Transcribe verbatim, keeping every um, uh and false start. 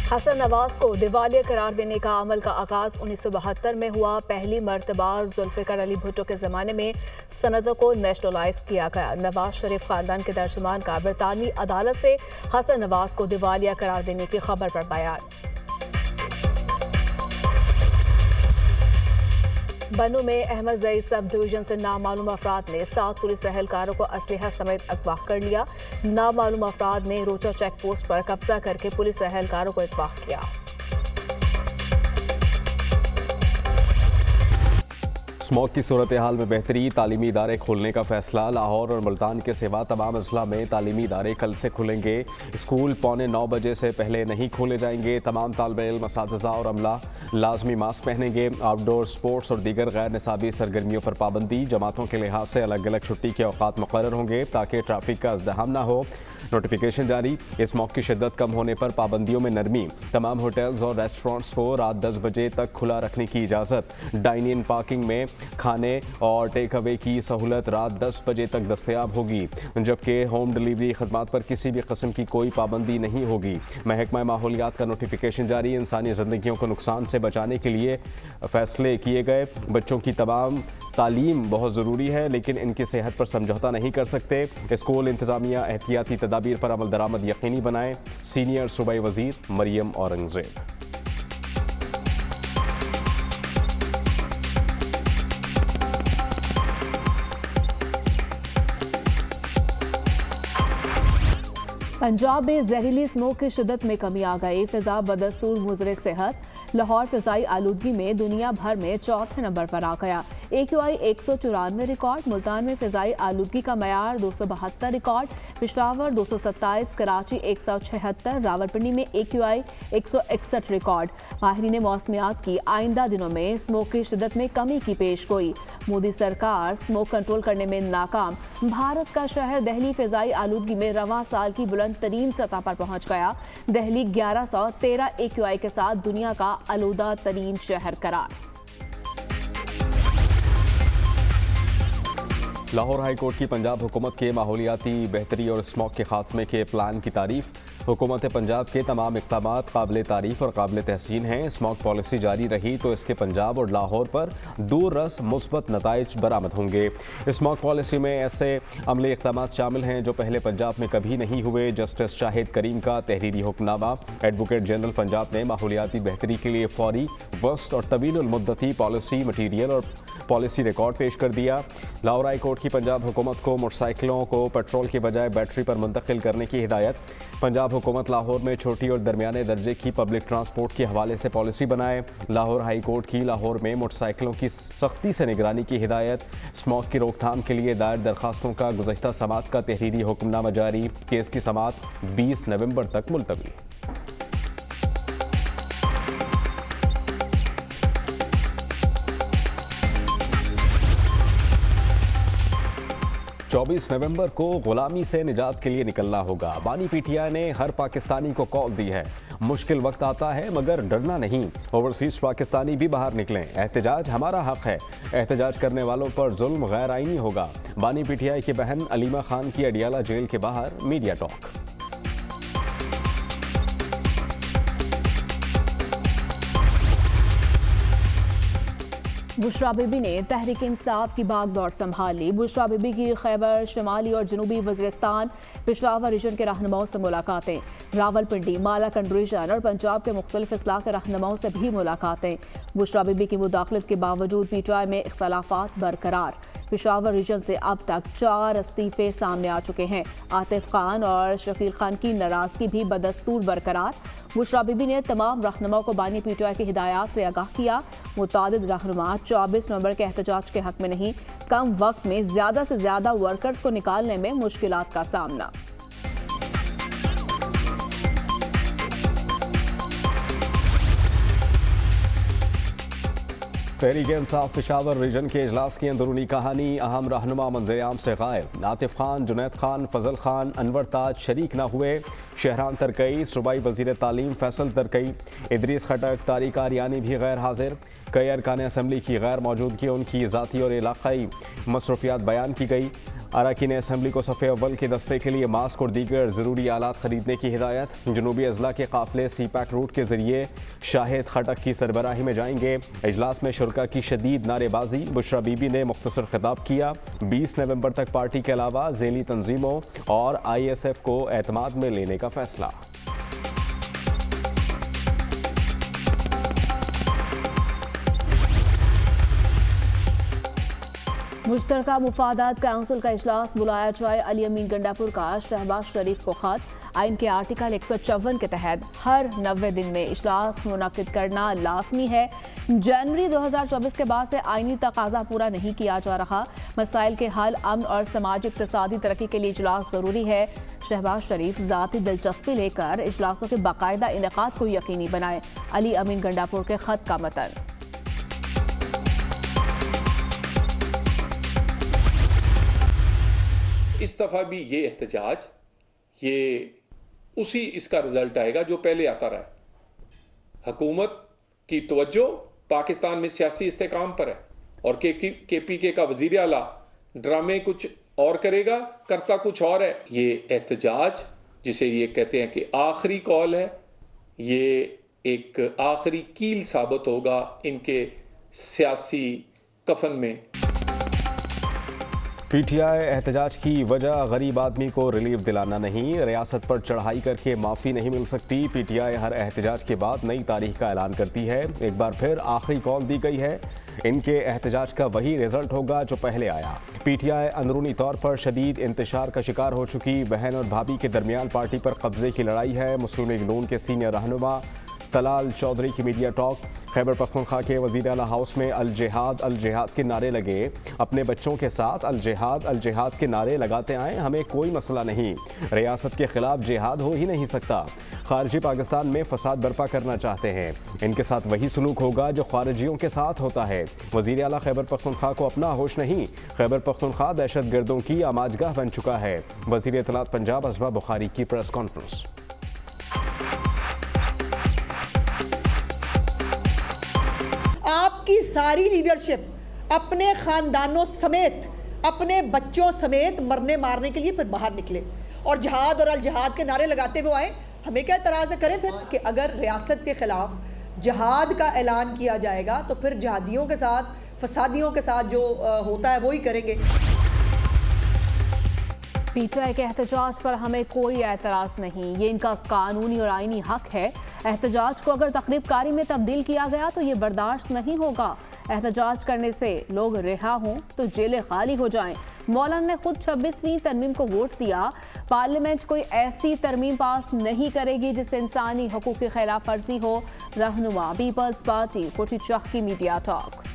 हसन नवाज को दिवालिया करार देने का अमल का आगाज उन्नीस सौ बहत्तर में हुआ। पहली मरतबा जुल्फिकार अली भुट्टो के जमाने में सनदों को नेशनलाइज किया गया। नवाज शरीफ खानदान के दरजुमान का बरतानवी अदालत से हसन नवाज को दिवालिया करार देने की खबर पर बयान। बनू में अहमद जई सब डिवीजन से नामालूम अफराद ने सात पुलिस एहलकारों को असलहा समेत अगवा कर लिया। नामालूम अफराद ने रोचा चेक पोस्ट पर कब्जा करके पुलिस एहलकारों को अगवा किया। स्मॉग की सूरत हाल में बेहतरी, तालीमी इदारे खोलने का फैसला। लाहौर और मुल्तान के सिवा तमाम अजला में तालीमी इदारे कल से खुलेंगे। स्कूल पौने नौ बजे से पहले नहीं खोले जाएंगे। तमाम तालिबे इल्म, असातिज़ा और अमला लाजमी मास्क पहनेंगे। आउटडोर स्पोर्ट्स और दीगर गैर निसाबी सरगर्मियों पर पाबंदी। जमातों के लिहाज से अलग अलग छुट्टी के औकात मुकर्रर होंगे ताकि ट्रैफिक का इज़्दिहाम ना हो। नोटिफिकेशन जारी। स्मॉग की शिद्दत कम होने पर पाबंदियों में नरमी। तमाम होटल्स और रेस्टोरेंट्स को रात दस बजे तक खुला रखने की इजाज़त। डाइन इन पार्किंग में खाने और टेक अवे की सहूलत रात दस बजे तक दस्तयाब होगी, जबकि होम डिलीवरी खदमात पर किसी भी किस्म की कोई पाबंदी नहीं होगी। महकमा माहौलियात का नोटिफिकेशन जारी। इंसानी ज़िंदगियों को नुकसान से बचाने के लिए फैसले किए गए। बच्चों की तमाम तालीम बहुत ज़रूरी है, लेकिन इनकी सेहत पर समझौता नहीं कर सकते। स्कूल इंतज़ामिया एहतियाती तदाबीर पर अमल दरामद यकीनी बनाए। सीनियर सूबाई वज़ीर मरियम औरंगज़ेब। पंजाब में जहरीली स्मोक की शिद्दत में कमी आ गई। फिजा बदस्तूर मुजरे सेहत। लाहौर फिजाई आलूदगी में दुनिया भर में चौथे नंबर पर आ गया। ए क्यू आई एक सौ चौरानवे रिकॉर्ड। मुल्तान में फिजाई आलूदगी का मयार दो सौ बहत्तर रिकॉर्ड। पेशावर दो सौ सत्ताईस, कराची एक सौ छिहत्तर, रावलपिंडी में ए क्यू आई एक सौ इकसठ रिकॉर्ड। माहिरीन मौसमियात की आइंदा दिनों में स्मोक की शिद्दत में कमी की पेश गोई। मोदी सरकार स्मोक कंट्रोल करने में नाकाम। भारत का शहर दिल्ली फिजाई आलूदगी में रवां साल की बुलंद तरीन सतह पर पहुंच गया। दिल्ली ग्यारह सौ तेरह ए क्यू आई के साथ दुनिया का आलूदा तरीन शहर करार। लाहौर हाई कोर्ट की पंजाब हुकूमत के माहौलियाती बेहतरी और स्मॉग के खात्मे के प्लान की तारीफ। हुकूमत पंजाब के तमाम इक़दामात काबिल तारीफ और काबिल तहसीन हैं। स्मॉग पॉलिसी जारी रही तो इसके पंजाब और लाहौर पर दूर रस मुस्बत नताइज बरामद होंगे। स्मॉग पॉलिसी में ऐसे अमली इक़दामात शामिल हैं जो पहले पंजाब में कभी नहीं हुए। जस्टिस शाहिद करीम का तहरीरी हुक्मनामा। एडवोकेट जनरल पंजाब ने माहौलियाती बेहतरी के लिए फौरी, वस्त और तवील मुद्दती पॉलिसी मटीरियल और पॉलिसी रिकॉर्ड पेश कर दिया। लाहौर हाई कोर्ट की पंजाब हुकूमत को मोटरसाइकिलों को पेट्रोल के बजाय बैटरी पर मुंतकिल करने की हिदायत। पंजाब हुकूमत लाहौर में छोटी और दरमियाने दर्जे की पब्लिक ट्रांसपोर्ट के हवाले से पॉलिसी बनाए। लाहौर हाई कोर्ट की लाहौर में मोटरसाइकिलों की सख्ती से निगरानी की हिदायत। स्मॉग की रोकथाम के लिए दायर दरखास्तों का गुज़श्ता समात का तहरीरी हुक्मनामा जारी। केस की समात बीस नवंबर तक मुलतवी। चौबीस नवंबर को गुलामी से निजात के लिए निकलना होगा। बानी पीटीआई ने हर पाकिस्तानी को कॉल दी है। मुश्किल वक्त आता है मगर डरना नहीं। ओवरसीज पाकिस्तानी भी बाहर निकलें। एहतजाज हमारा हक है। एहतजाज करने वालों पर जुल्म गैर आईनी होगा। बानी पीटीआई की बहन अलीमा खान की अडियाला जेल के बाहर मीडिया टॉक। बुशरा बीबी ने तहरीक इंसाफ की बागडोर संभाली। बुशरा बीबी की खैबर शुमाली और जनूबी वज़ीरिस्तान पेशावर रीजन के रहनुमाओं से मुलाकातें। रावलपिंडी, मालाकंड रीजन और पंजाब के मुख्तलिफ अजला के रहनुमाओं से भी मुलाकातें। बुशरा बीबी की मुदाखलत के बावजूद पीटीआई में इख्तलाफात बरकरार। पेशावर रीजन से अब तक चार इस्तीफे सामने आ चुके हैं। आतिफ खान और शकील खान की नाराजगी भी बदस्तूर बरकरार। बुशरा बीबी ने तमाम रहनुमाओं को बानी पीटीआई की हिदायत से आगाह किया। मुतादिद रहनुमा चौबीस नवंबर के एहतजाज के हक में नहीं, कम वक्त में ज्यादा से ज्यादा वर्कर्स को निकालने में मुश्किलात का सामना। तहरीक इंसाफ पेशावर रीजन के इजलास की अंदरूनी कहानी। अहम रहनुमा मंजर-ए-आम से गायब। आतिफ खान, जुनैद खान, फजल खान, अनवर ताज शरीक न हुए। शहरान तरकई, सूबाई वज़ीर तालीम फैसल तरकई, इदरीस खटक, तारिक आरियानी भी गैर हाजिर। कई अरकान असम्बली की गैर मौजूदगी, उनकी ज़ाती और इलाक़ाई मसरूफियात बयान की गई। अरकान असम्बली को सफ़े अव्वल के दस्ते के लिए मास्क और दीगर ज़रूरी आलात खरीदने की हिदायत। जनूबी अजला के काफ़िले सी पैक रूट के जरिए शाहिद खटक की सरबराही में जाएंगे। इजलास में शुरका की शदीद नारेबाजी। बुशरा बीबी ने मुख्तसर खिताब किया। बीस नवंबर तक पार्टी के अलावा ज़ेली तंजीमों और आई एस एफ को एतमाद में लेने का फैसला। मुश्तरका मुफादात काउंसिल का इजलास बुलाया जाए। अली अमीन गंडापुर का शहबाज शरीफ को खत। आइन के आर्टिकल एक सौ चौवन के तहत हर नब्बे दिन में इजलास मुनक्किद करना लाजमी है। जनवरी दो हज़ार चौबीस के बाद से आइनी तकाजा पूरा नहीं किया जा रहा। मसाइल के हल, अमन और समाजी इक़्तिसादी तरक्की के लिए इजलास ज़रूरी है। शहबाज शरीफ ज़ाती दिलचस्पी लेकर इजलासों के बाकायदा इनेकाद को यकीनी बनाए। अली अमीन गंडापुर के खत का मतन। इस दफ़ा भी ये एहतजाज ये उसी इसका रिजल्ट आएगा जो पहले आता रहा। हुकूमत की तवज्जो पाकिस्तान में सियासी इस्तेकाम पर है और के के पी के का वज़ीर आला ड्रामे कुछ और करेगा, करता कुछ और है। ये एहतजाज जिसे ये कहते हैं कि आखिरी कॉल है, ये एक आखिरी कील साबित होगा इनके सियासी कफन में। पीटीआई एहतजाज की वजह गरीब आदमी को रिलीफ दिलाना नहीं, रियासत पर चढ़ाई करके माफ़ी नहीं मिल सकती। पीटीआई हर एहतजाज के बाद नई तारीख का ऐलान करती है। एक बार फिर आखिरी कॉल दी गई है। इनके एहतजाज का वही रिजल्ट होगा जो पहले आया। पीटीआई अंदरूनी तौर पर शदीद इंतशार का शिकार हो चुकी। बहन और भाभी के दरमियान पार्टी पर कब्जे की लड़ाई है। मुस्लिम लीग नून के सीनियर रहनुमा तलाल चौधरी की मीडिया टॉक। खैबर पख्तूनख्वा के वज़ीर आला हाउस में अल जिहाद अल जिहाद के नारे लगे। अपने बच्चों के साथ अल जिहाद अल जिहाद के नारे लगाते आए, हमें कोई मसला नहीं। रियासत के खिलाफ जिहाद हो ही नहीं सकता। खारजी पाकिस्तान में फसाद बर्पा करना चाहते हैं, इनके साथ वही सलूक होगा जो खारजियों के साथ होता है। वज़ीर आला खैबर पख्तूनख्वा को अपना होश नहीं। खैबर पख्तूनख्वा दहशत गर्दों की आमाजगाह बन चुका है। वज़ीर इत्तलात पंजाब असबा बुखारी की प्रेस कॉन्फ्रेंस। आपकी सारी लीडरशिप अपने खानदानों समेत, अपने बच्चों समेत मरने मारने के लिए फिर बाहर निकले और जहाद और अल जहाद के नारे लगाते हुए आए। हमें क्या एतराज़ करें फिर कि अगर रियासत के खिलाफ जहाद का ऐलान किया जाएगा तो फिर जहादियों के साथ, फसादियों के साथ जो होता है वो ही करेंगे। पीटीआई के एहतजाज पर हमें कोई एतराज़ नहीं, ये इनका कानूनी और आईनी हक है। एहतजाज को अगर तकरीबकारी में तब्दील किया गया तो ये बर्दाश्त नहीं होगा। एहतजाज करने से लोग रिहा हों तो जेलें खाली हो जाएं। मौलाना ने खुद छब्बीसवीं तरमीम को वोट दिया। पार्लियामेंट कोई ऐसी तरमीम पास नहीं करेगी जिससे इंसानी हकूक़ की खिलाफ वर्जी हो। रहनुमा पीपल्स पार्टी कोठी चौक की मीडिया टॉक।